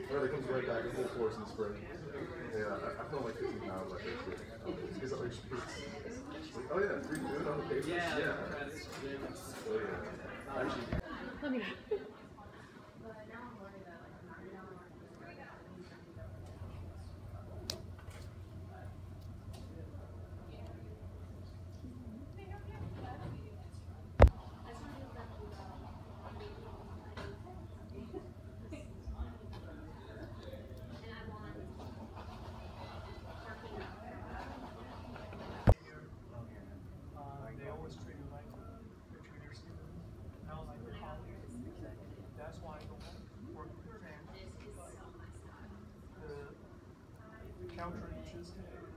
Or it comes right back in full force in the spring. Yeah, I feel like 15 pounds like this shit. Oh yeah, free food on the paper. Yeah. Oh yeah. Actually, Let me. They always treat you like they treat your students, not like your colleagues. That's why I don't work with them. The counter cheesecake.